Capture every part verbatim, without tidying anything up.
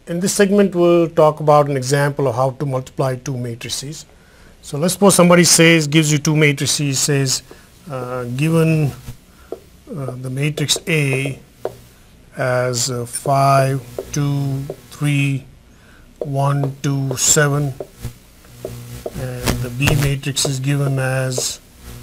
in this segment we'll talk about an example of how to multiply two matrices. So let's suppose somebody says, gives you two matrices, says uh, given uh, the matrix A as uh, five, two, three, one, two, seven, and the B matrix is given as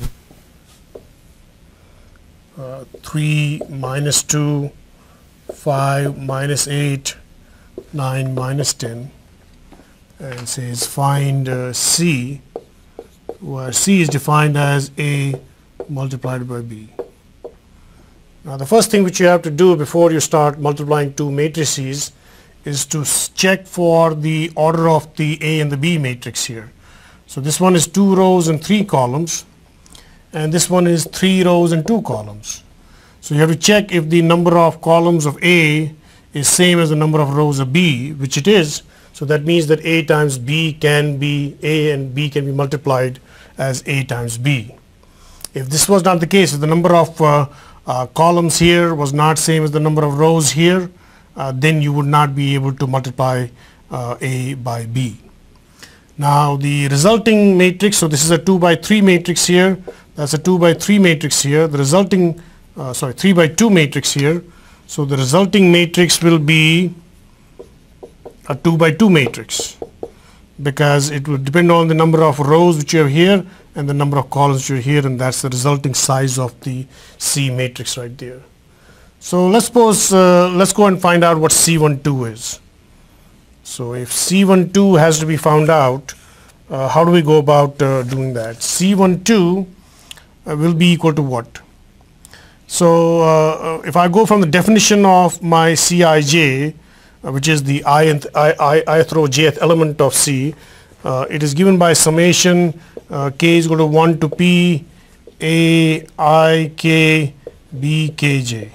uh, three minus two, five minus eight, nine minus ten, and says find uh, C, where C is defined as A multiplied by B. Now the first thing which you have to do before you start multiplying two matrices is to check for the order of the A and the B matrix here. So this one is two rows and three columns, and this one is three rows and two columns. So you have to check if the number of columns of A is same as the number of rows of B, which it is. So that means that A times B can be, A and B can be multiplied as A times B. If this was not the case, if the number of uh, uh, columns here was not same as the number of rows here, uh, then you would not be able to multiply uh, A by B. Now the resulting matrix, so this is a two by three matrix here, that's a two by three matrix here, the resulting, uh, sorry, three by two matrix here, so the resulting matrix will be a two by two matrix, because it would depend on the number of rows which you have here and the number of columns which you have here, and that's the resulting size of the C matrix right there. So let's suppose, uh, let's go and find out what C twelve is. So if C twelve has to be found out, uh, how do we go about uh, doing that? C twelve uh, will be equal to what? So uh, if I go from the definition of my C I J, uh, which is the ith, I, I, ith row jth element of C, uh, it is given by summation uh, k is equal to one to p a I k b k j.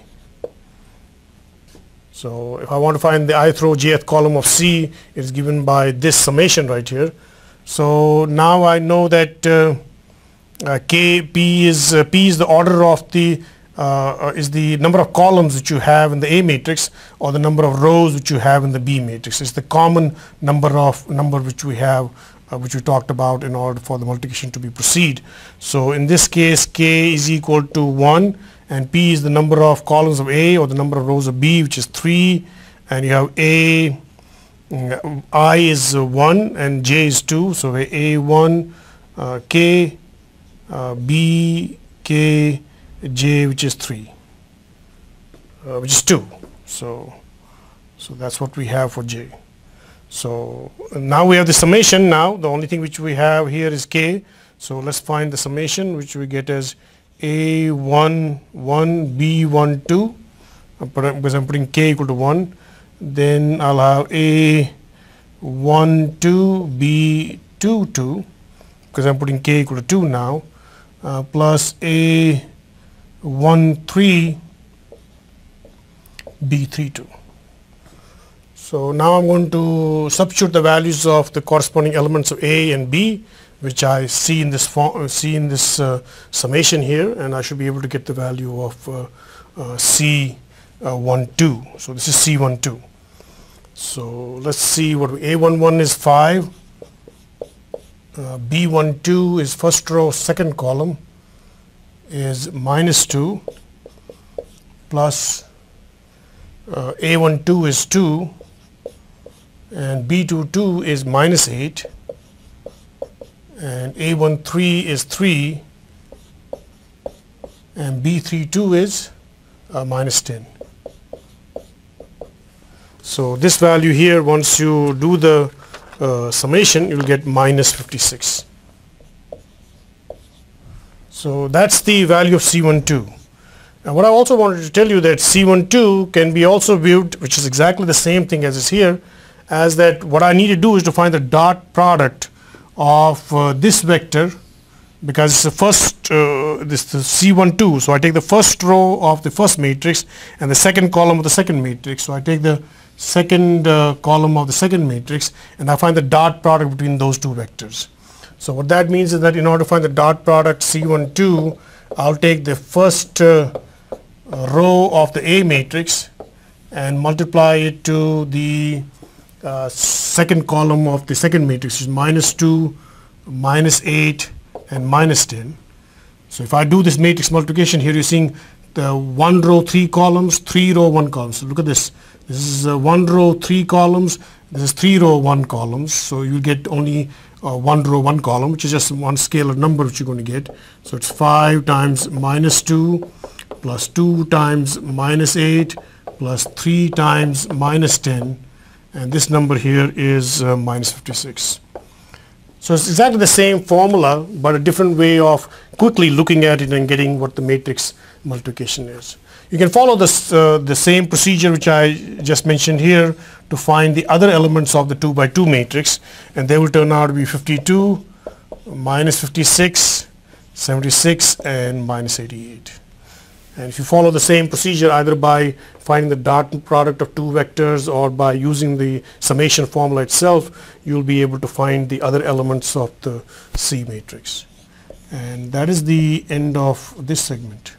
So if I want to find the ith row jth column of C, it is given by this summation right here. So now I know that uh, uh, k p is uh, p is the order of the uh, is the number of columns that you have in the A matrix, or the number of rows which you have in the B matrix. It's the common number of number which we have, uh, which we talked about in order for the multiplication to be proceed. So in this case, k is equal to one, and p is the number of columns of A or the number of rows of B, which is three, and you have A, I is uh, one and J is two, so A one, uh, K, uh, B, K, J, which is three, uh, which is two. So, so that's what we have for J. So now we have the summation. Now the only thing which we have here is K. So let's find the summation, which we get as A one, one, B one, two, because I'm putting K equal to one. Then I'll have A one, two, B two, two, because I'm putting K equal to two now, uh, plus A one, three, B three, two. So now I'm going to substitute the values of the corresponding elements of A and B, which I see in this form, see in this uh, summation here, and I should be able to get the value of uh, uh, C twelve. So this is C twelve. So let's see what A eleven is five, uh, B twelve is first row second column is minus two, plus uh, A twelve is two, and B twenty-two is minus eight, and A thirteen is three, and B thirty-two is uh, minus ten. So this value here, once you do the uh, summation, you will get minus fifty-six. So that's the value of C twelve. And what I also wanted to tell you that C twelve can be also viewed, which is exactly the same thing as is here, as that what I need to do is to find the dot product of uh, this vector, because it's the first, uh, this the C twelve. So I take the first row of the first matrix and the second column of the second matrix. So I take the second uh, column of the second matrix, and I find the dot product between those two vectors. So what that means is that in order to find the dot product C twelve, I'll take the first uh, row of the A matrix and multiply it to the uh, second column of the second matrix, which is minus two, minus eight, and minus ten. So if I do this matrix multiplication here, you're seeing the one row, three columns, three row, one column. So look at this. This is uh, one row, three columns. This is three row, one columns. So you get only uh, one row, one column, which is just one scalar number which you're going to get. So it's five times minus two plus two times minus eight plus three times minus ten. And this number here is uh, minus fifty-six. So it's exactly the same formula, but a different way of quickly looking at it and getting what the matrix multiplication is. You can follow this, uh, the same procedure which I just mentioned here to find the other elements of the two by two matrix, and they will turn out to be fifty-two, minus fifty-six, seventy-six, and minus eighty-eight. And if you follow the same procedure either by finding the dot product of two vectors or by using the summation formula itself, you'll be able to find the other elements of the C matrix. And that is the end of this segment.